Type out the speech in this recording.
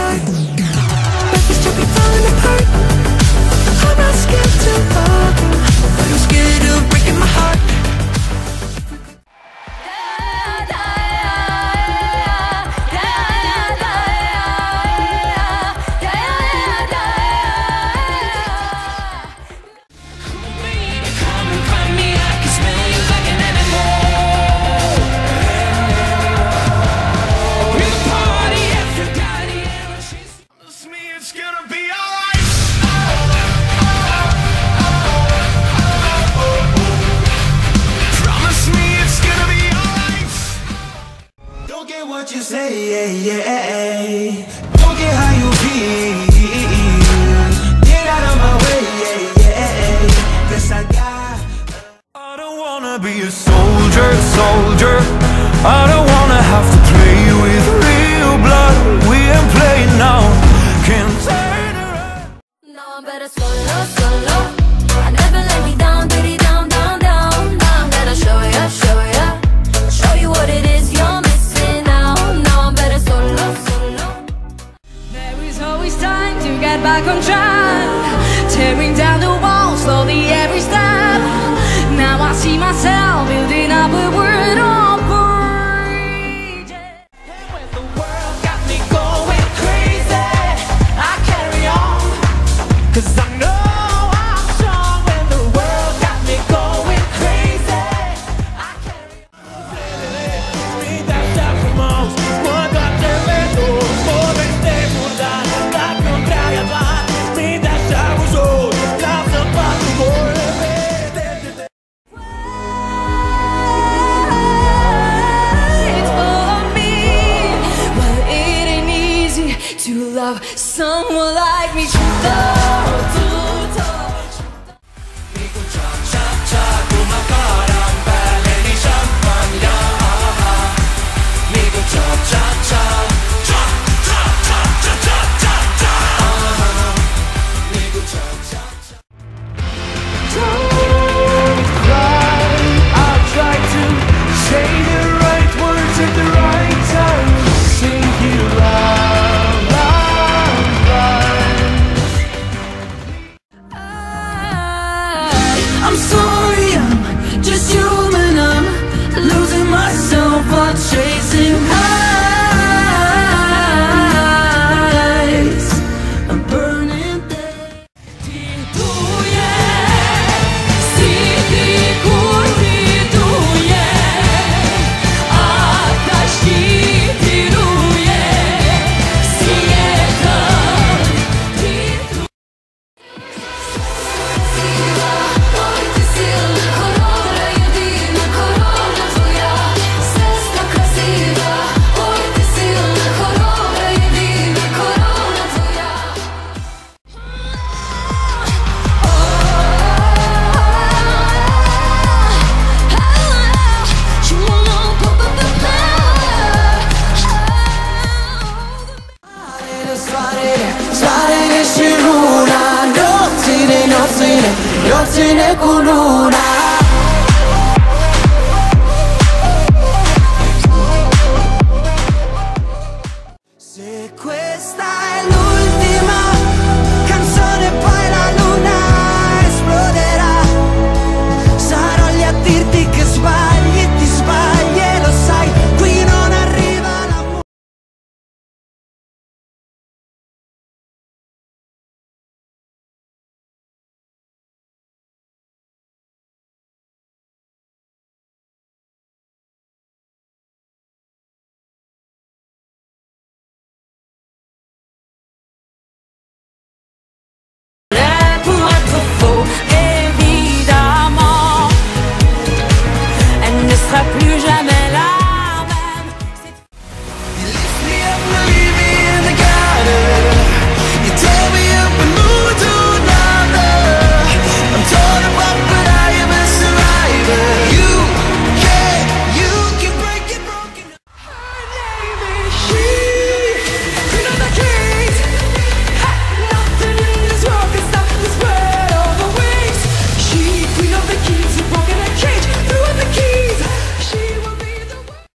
heart. But this should be falling apart. I'm not scared to love you, but I'm scared of breaking my heart. What you say, don't get how you feel. Get out of my way, Cause I don't wanna be a soldier. I don't wanna have to play with real blood. We ain't playing now. Can't turn around. Now I'm better solo. I never let me down, diddy down. Now I'm gonna show you what it is you're missing now. Now I'm better solo. There is always time to get back on track, tearing down the walls slowly every step. Now I see myself building up a world of bridges. And when the world got me going crazy, I carry on, cause I know I'm strong. When the world got me going crazy, I carry on. To love someone like me. I'm sorry, I'm just human. I'm losing myself while chasing highs. I'm burning dead. You're